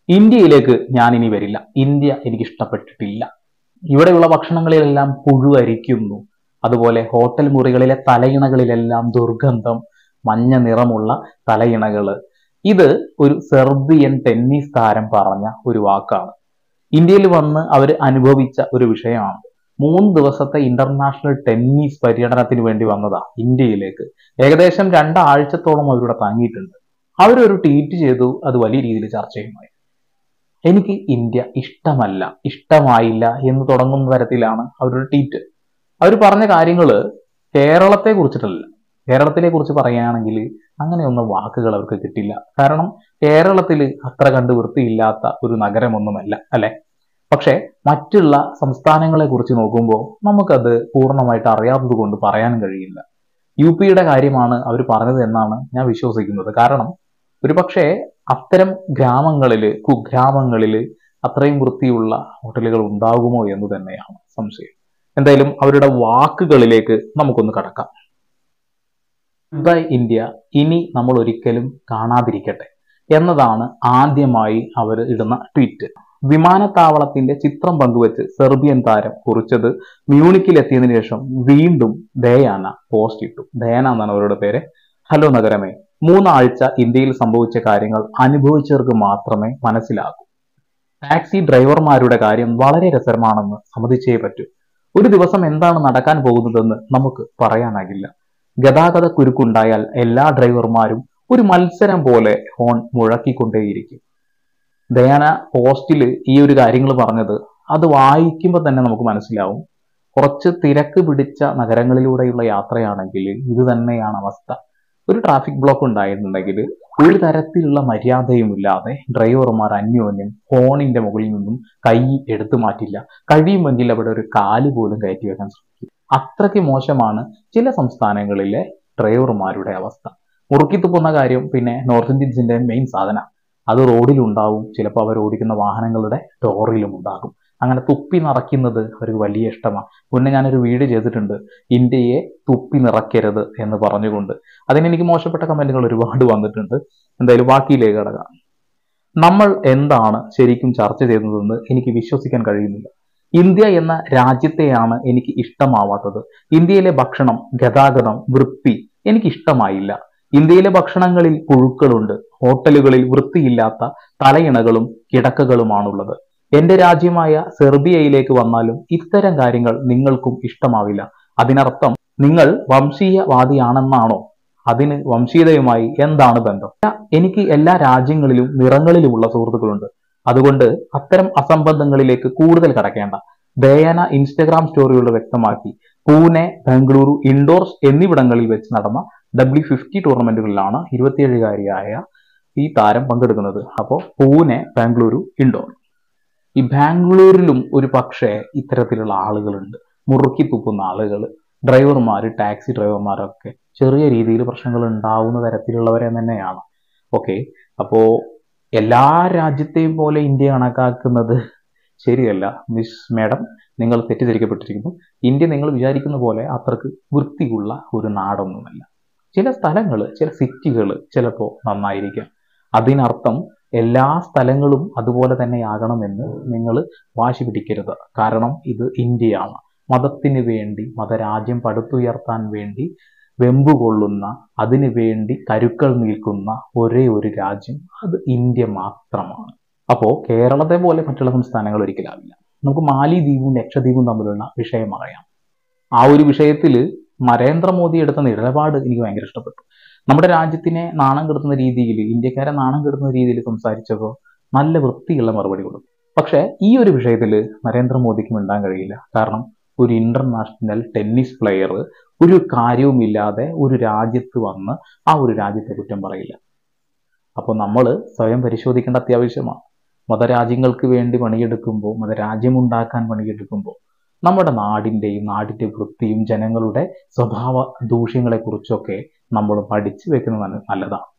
ഇന്ത്യയിലേക്ക് ഞാൻ ഇനി വരില്ല. ഇന്ത്യ എനിക്ക് ഇഷ്ടപ്പെട്ടിട്ടില്ല. ഇവിടെയുള്ള ഭക്ഷണങ്ങളിലെല്ലാം പുഴു അരിക്കുന്നു. അതുപോലെ ഹോട്ടൽ മുറികളിലെ തലയിണകളിലെല്ലാം ദുർഗന്ധം, മഞ്ഞ നിറമുള്ള തലയിണകള്. ഇത് ഒരു സെർബിയൻ ടെന്നീസ് താരം പറഞ്ഞ ഒരു വാക്കാണ്. ഇന്ത്യയിൽ വന്ന് അവർ അനുഭവിച്ച ഒരു വിഷയമാണ്. 3 ദിവസത്തെ ഇന്റർനാഷണൽ ടെന്നീസ് പര്യടനത്തിന് വേണ്ടി വന്നതാ ഇന്ത്യയിലേക്ക്. ഏകദേശം 2 ആഴ്ചത്തോളം അവരിവിടെ തങ്ങിയിട്ടുണ്ട്. അവരൊരു ട്വീറ്റ് ചെയ്തു, അത് വലിയ രീതിയിൽ ചർച്ചയുമായി. എനിക്ക് ഇന്ത്യ ഇഷ്ടമല്ല, ഇഷ്ടമായില്ല എന്ന് തുടങ്ങുന്ന തരത്തിലാണ് അവരുടെ ട്വീറ്റ്. അവർ പറഞ്ഞ കാര്യങ്ങള് കേരളത്തെ കുറിച്ചിട്ടല്ല. കേരളത്തിനെ കുറിച്ച് പറയുകയാണെങ്കിൽ അങ്ങനെയൊന്നും വാക്കുകൾ അവർക്ക് കിട്ടില്ല. കാരണം കേരളത്തിൽ അത്ര കണ്ട് വൃത്തിയില്ലാത്ത ഒരു നഗരമൊന്നുമല്ല, അല്ലെ? പക്ഷെ മറ്റുള്ള സംസ്ഥാനങ്ങളെ കുറിച്ച് നോക്കുമ്പോൾ നമുക്കത് പൂർണ്ണമായിട്ട് അറിയാത്തത് കൊണ്ട് പറയാനും കഴിയില്ല. UPയുടെ കാര്യമാണ് അവർ പറഞ്ഞത് എന്നാണ് ഞാൻ വിശ്വസിക്കുന്നത്. കാരണം ഒരുപക്ഷെ അത്തരം ഗ്രാമങ്ങളില്, കുഗ്രാമങ്ങളില് അത്രയും വൃത്തിയുള്ള ഹോട്ടലുകൾ ഉണ്ടാകുമോ എന്ന് തന്നെയാണ് സംശയം. എന്തായാലും അവരുടെ വാക്കുകളിലേക്ക് നമുക്കൊന്ന് കടക്കാം. ബൈ ഇന്ത്യ, ഇനി നമ്മൾ ഒരിക്കലും കാണാതിരിക്കട്ടെ എന്നതാണ് ആദ്യമായി അവർ ഇടുന്ന ട്വീറ്റ്. വിമാനത്താവളത്തിന്റെ ചിത്രം പങ്കുവെച്ച് സെർബിയൻ താരം കുറിച്ചത് മ്യൂണിക്കിൽ എത്തിയതിനു ശേഷം വീണ്ടും ദയാന പോസ്റ്റ് ഇട്ടു. ദയാന എന്നാണ് അവരുടെ പേര്. ഹലോ നഗരമേ, 3 ആഴ്ച ഇന്ത്യയിൽ സംഭവിച്ച കാര്യങ്ങൾ അനുഭവിച്ചവർക്ക് മാത്രമേ മനസ്സിലാകൂ. ടാക്സി ഡ്രൈവർമാരുടെ കാര്യം വളരെ രസകരമാണെന്ന് സമ്മതിച്ചേ പറ്റൂ. ഒരു ദിവസം എന്താണ് നടക്കാൻ പോകുന്നതെന്ന് നമുക്ക് പറയാനാകില്ല. ഗതാഗത കുരുക്കുണ്ടായാൽ എല്ലാ ഡ്രൈവർമാരും ഒരു മത്സരം പോലെ ഹോൺ മുഴക്കിക്കൊണ്ടേയിരിക്കും. ദയാന പോസ്റ്റിൽ ഈ ഒരു കാര്യങ്ങൾ പറഞ്ഞത് അത് വായിക്കുമ്പോൾ തന്നെ നമുക്ക് മനസ്സിലാവും. കുറച്ച് തിരക്ക് പിടിച്ച നഗരങ്ങളിലൂടെയുള്ള യാത്രയാണെങ്കിൽ ഇത് തന്നെയാണ് അവസ്ഥ. ഒരു ട്രാഫിക് ബ്ലോക്ക് ഉണ്ടായിരുന്നുണ്ടെങ്കിൽ ഒരു തരത്തിലുള്ള മര്യാദയുമില്ലാതെ ഡ്രൈവർമാർ അന്യോന്യം ഫോണിന്റെ മുകളിൽ നിന്നും കൈ എടുത്തു മാറ്റില്ല. കഴിയുമെങ്കിൽ അവിടെ ഒരു കാല് പോലും കയറ്റി വെക്കാൻ ശ്രമിക്കും. അത്രയ്ക്ക് മോശമാണ് ചില സംസ്ഥാനങ്ങളിലെ ഡ്രൈവർമാരുടെ അവസ്ഥ. മുറുക്കിത്തുപ്പുന്ന കാര്യം പിന്നെ നോർത്ത് ഇന്ത്യൻസിന്റെ മെയിൻ സാധന. അത് റോഡിലുണ്ടാവും, ചിലപ്പോൾ അവർ ഓടിക്കുന്ന വാഹനങ്ങളുടെ ഡോറിലും ഉണ്ടാകും. അങ്ങനെ തുപ്പി നിറയ്ക്കുന്നത് അവർക്ക് വലിയ ഇഷ്ടമാണ്. മുന്നേ ഞാനൊരു വീഡിയോ ചെയ്തിട്ടുണ്ട്, ഇന്ത്യയെ തുപ്പി നിറയ്ക്കരുത് എന്ന് പറഞ്ഞുകൊണ്ട്. അതിനെനിക്ക് മോശപ്പെട്ട കമന്റുകൾ ഒരുപാട് വന്നിട്ടുണ്ട്. എന്തായാലും ബാക്കിയിലേക്ക് കടക്കാം. നമ്മൾ എന്താണ് ശരിക്കും ചർച്ച ചെയ്യുന്നതെന്ന് എനിക്ക് വിശ്വസിക്കാൻ കഴിയുന്നില്ല. ഇന്ത്യ എന്ന രാജ്യത്തെയാണ് എനിക്ക് ഇഷ്ടമാവാത്തത്. ഇന്ത്യയിലെ ഭക്ഷണം, ഗതാഗതം, വൃത്തി എനിക്ക് ഇഷ്ടമായില്ല. ഇന്ത്യയിലെ ഭക്ഷണങ്ങളിൽ പുഴുക്കളുണ്ട്. ഹോട്ടലുകളിൽ വൃത്തിയില്ലാത്ത തലയിണകളും കിടക്കകളുമാണുള്ളത്. എന്റെ രാജ്യമായ സെർബിയയിലേക്ക് വന്നാലും ഇത്തരം കാര്യങ്ങൾ നിങ്ങൾക്കും ഇഷ്ടമാവില്ല. അതിനർത്ഥം നിങ്ങൾ വംശീയവാദിയാണെന്നാണോ? അതിന് വംശീയതയുമായി എന്താണ് ബന്ധം? എനിക്ക് എല്ലാ രാജ്യങ്ങളിലും നിറങ്ങളിലുമുള്ള സുഹൃത്തുക്കളുണ്ട്. അതുകൊണ്ട് അത്തരം അസംബന്ധങ്ങളിലേക്ക് കൂടുതൽ കടക്കേണ്ട. ദയാന ഇൻസ്റ്റഗ്രാം സ്റ്റോറിയോട് വ്യക്തമാക്കി. പൂനെ, ബംഗളൂരു, ഇൻഡോർസ് എന്നിവിടങ്ങളിൽ വെച്ച് നടന്ന W50 ടൂർണമെന്റുകളിലാണ് 27-കാരിയായ ഈ താരം പങ്കെടുക്കുന്നത്. അപ്പോൾ പൂനെ, ബാംഗ്ലൂരു, ഇൻഡോർ. ഈ ബാംഗ്ലൂരിലും ഒരു പക്ഷേ ഇത്തരത്തിലുള്ള ആളുകളുണ്ട്, മുറുക്കി തുപ്പുന്ന ആളുകൾ. ഡ്രൈവർമാർ, ടാക്സി ഡ്രൈവർമാരൊക്കെ ചെറിയ രീതിയിൽ പ്രശ്നങ്ങൾ ഉണ്ടാവുന്ന തരത്തിലുള്ളവരെ തന്നെയാണ്. ഓക്കെ, അപ്പോ എല്ലാ രാജ്യത്തെയും പോലെ ഇന്ത്യ കണക്കാക്കുന്നത് ശരിയല്ല. മിസ് മാഡം, നിങ്ങൾ തെറ്റിദ്ധരിക്കപ്പെട്ടിരിക്കുന്നു. ഇന്ത്യ നിങ്ങൾ വിചാരിക്കുന്ന പോലെ അത്രക്ക് വൃത്തിയുള്ള ഒരു നാടൊന്നുമല്ല. ചില സ്ഥലങ്ങൾ, ചില സിറ്റികൾ ചിലപ്പോൾ നന്നായിരിക്കാം. അതിനർത്ഥം എല്ലാ സ്ഥലങ്ങളും അതുപോലെ തന്നെയാകണമെന്ന് നിങ്ങൾ വാശി പിടിക്കരുത്. കാരണം ഇത് ഇന്ത്യയാണ്. മതത്തിന് വേണ്ടി, മതരാജ്യം പടുത്തുയർത്താൻ വേണ്ടി വെമ്പുകൊള്ളുന്ന, അതിനു വേണ്ടി കരുക്കൾ നിൽക്കുന്ന ഒരേ ഒരു രാജ്യം അത് ഇന്ത്യ മാത്രമാണ്. അപ്പോൾ കേരളത്തെ പോലെ മറ്റുള്ള സംസ്ഥാനങ്ങൾ ഒരിക്കലാവില്ല. നമുക്ക് മാലിദ്വീപും ലക്ഷദ്വീപും തമ്മിലുള്ള വിഷയം അറിയാം. ആ ഒരു വിഷയത്തിൽ നരേന്ദ്രമോദി എടുത്ത നിലപാട് എനിക്ക് ഭയങ്കര ഇഷ്ടപ്പെട്ടു. നമ്മുടെ രാജ്യത്തിനെ നാണം കെടുത്തുന്ന രീതിയിൽ, ഇന്ത്യക്കാരെ നാണം കെടുത്തുന്ന രീതിയിൽ സംസാരിച്ചപ്പോൾ നല്ല വൃത്തിയുള്ള മറുപടി കൊടുത്തു. പക്ഷെ ഈ ഒരു വിഷയത്തിൽ നരേന്ദ്രമോദിക്ക് മിണ്ടാൻ കഴിയില്ല. കാരണം ഒരു ഇന്റർനാഷണൽ ടെന്നീസ് പ്ലെയർ ഒരു കാര്യവുമില്ലാതെ ഒരു രാജ്യത്ത് വന്ന് ആ ഒരു രാജ്യത്തെ കുറ്റം പറയില്ല. അപ്പോൾ നമ്മൾ സ്വയം പരിശോധിക്കേണ്ട അത്യാവശ്യമാണ്. മതരാജ്യങ്ങൾക്ക് വേണ്ടി പണിയെടുക്കുമ്പോൾ, മതരാജ്യമുണ്ടാക്കാൻ പണിയെടുക്കുമ്പോൾ നമ്മുടെ നാടിൻ്റെയും നാടിൻ്റെ വൃത്തിയും ജനങ്ങളുടെ സ്വഭാവ ദൂഷ്യങ്ങളെക്കുറിച്ചൊക്കെ നമ്മൾ പഠിച്ചു വെക്കുന്നത് നല്ലതാണ്.